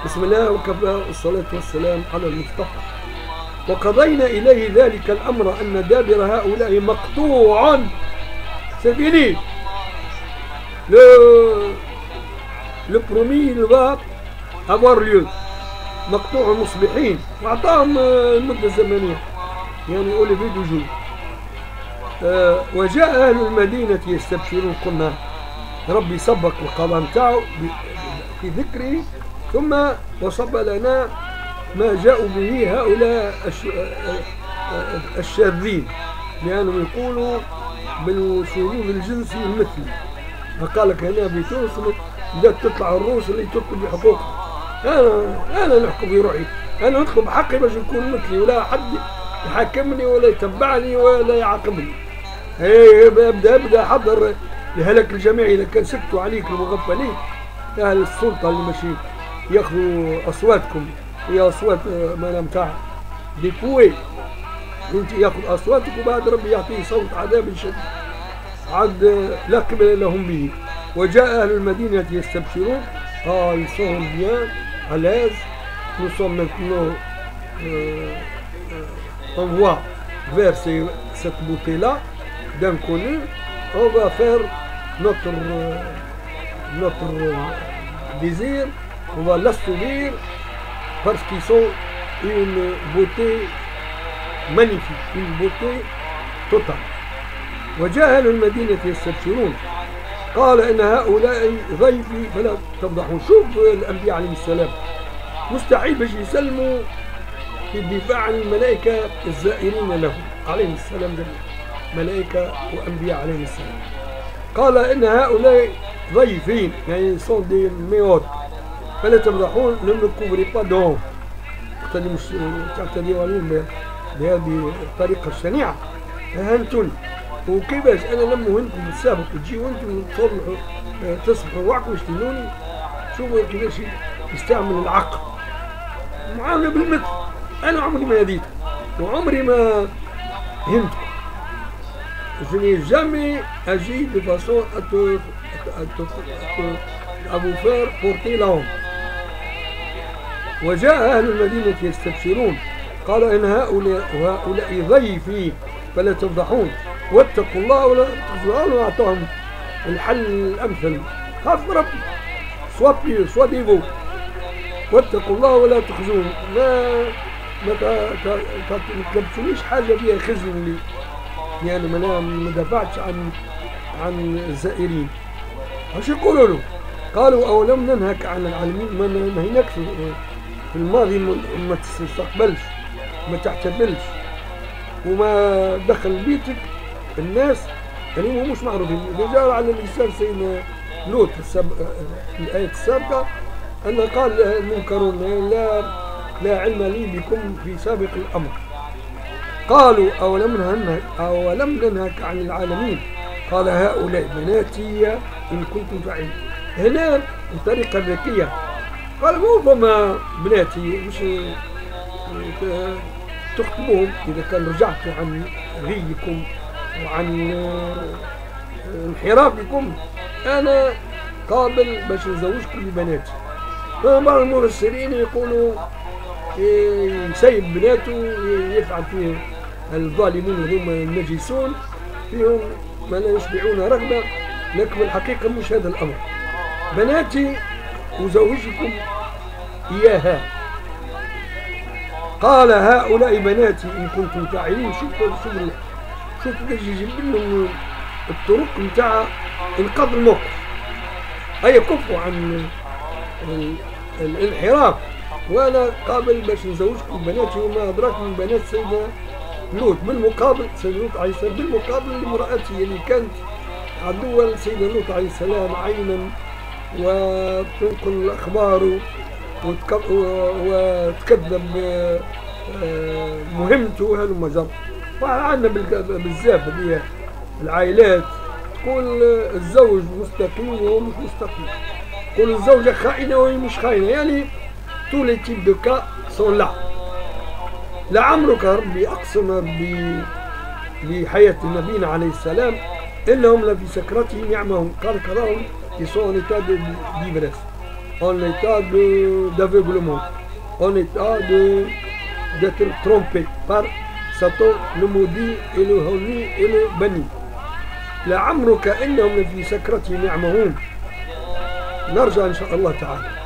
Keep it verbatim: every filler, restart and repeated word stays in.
بسم الله وكفى والصلاة والسلام على المصطفى. وقضينا إليه ذلك الأمر أن دابر هؤلاء مقطوع. سيفيني le le promis il va avoir lieu. مقطوع المصبحين وأعطاهم المدة الزمنية يعني أوليفي دو جور. أه وجاء أهل المدينة يستبشرون. قلنا ربي سبق القضاء نتاعو في ذكره ثم وصب لنا ما جاءوا به هؤلاء الشاذين لأنهم يقولوا بالشذوذ الجنسي المثلي. فقال لك هنا في تونس بدأت تطلع الروس اللي تطلب بحقوقها. أنا أنا نحكم بروحي، أنا ندخل بحقي باش نكون مثلي ولا حد يحاكمني ولا يتبعني ولا يعاقبني. هي ابدا ابدا حضر لهلك الجميع إذا كان سكتوا عليك المغفلين أهل السلطة اللي ماشي ياخذوا أصواتكم هي أصوات ما نتاع ديكوي. أنت ياخذ أصواتك وبعد ربي يعطيه صوت عذاب شديد عاد لا قبل لهم به. وجاء أهل المدينة يستبشرون. آه ils sont bien à l'aise. Nous sommes maintenant euh, on voit vers ces, cette beauté-là d'inconnu. On va faire notre euh, notre euh, désir. On va l'assouvir parce qu'ils sont une beauté magnifique, une beauté totale. وجاء أهل المدينة يستبشرون. قال إن هؤلاء ضيفي فلا تفضحون. شوف الأنبياء عليهم السلام مستحيل باش يسلموا في الدفاع عن الملائكة الزائرين لهم عليهم السلام جميعا، ملائكة وأنبياء عليهم السلام. قال إن هؤلاء ضيفين يعني sont des méhôtes فلا تفضحون. ne me couvrez pas d'hommes. اقتدي مش تعتدي عليهم بهذه الطريقة الشنيعة. أهنتوني وكيفاش انا لما وانتم بالسابق تجيوا وانتم تصلحوا تصبحوا وعكم وتشتموني. شوفوا كيفاش يستعمل العقل معامله بالمثل. انا عمري ما هديت وعمري ما هنتكم. je n'ai jamais agi de façon à te à te à vous faire porter la honte. وجاء اهل المدينه يستبشرون. قال ان هؤلاء وهؤلاء ضيفي فلا تفضحون واتقوا الله ولا تخزون. واعطاهم الحل الامثل. خاف من ربي سوا بلي سوا ديفو. واتقوا الله ولا تخزون. ما ما تلبسونيش حاجه فيها خزي لي يعني ما ما دافعتش عن عن الزائرين. واش يقولوا له؟ قالوا اولم ننهك عن العالمين. ما نهيناك في الماضي ما تستقبلش ما تحتفلش وما دخل بيتك الناس يعني هم مش معروفين. جاء على لسان سيدنا لوط في الآية السابقة أن قال المنكرون لا لا علم لي بكم في سابق الأمر. قالوا أولم ننهك أولم ننهك عن العالمين. قال هؤلاء بناتي إن كنتم فاعلين. هنا بطريقة ذكية قال مو فما بناتي مش تخطبوهم إذا كان رجعتوا عن غيكم وعن انحرافكم أنا قابل باش نزوجكم ببناتي. فبعض المفسرين يقولوا يسيب بناته يفعل فيهم الظالمون هذوما النجسون فيهم ما لا يشبعون رغبة. لكن الحقيقة مش هذا الأمر. بناتي أزوجكم إياها. قال هؤلاء بناتي إن كنتم فاعلين. شوفوا شوفوا شوفوا كيفاش يجيب لهم الطرق نتاع انقاذ الموقف. هيا كفوا عن الانحراف وانا قابل باش نزوجكم بناتي وما ادراك من بنات سيدنا لوط. بالمقابل سيدنا لوط عليه السلام بالمقابل لامرأته اللي كانت عدوة لسيدنا لوط عليه السلام عينا وتنقل اخباره وتكذب مهمته هلم جر. وعندنا بالزاف اللي العائلات تقول الزوج مستقيم وهو مش مستقيم. تقول الزوجة خائنة وهي مش خائنة. يعني tous les types de cas sont là. لعمرك ربي أقسم بحياة نبينا عليه السلام إلا هم لفي سكرتهم يعمهون. قال كراهم ils sont en état d'ivresse. en état d'aveuglement, en état d'être trompé par Satan, le maudit et le honni et le banni. لعمرك إنهم في سكرتهم يعمهون. نرجع إن شاء الله تعالى.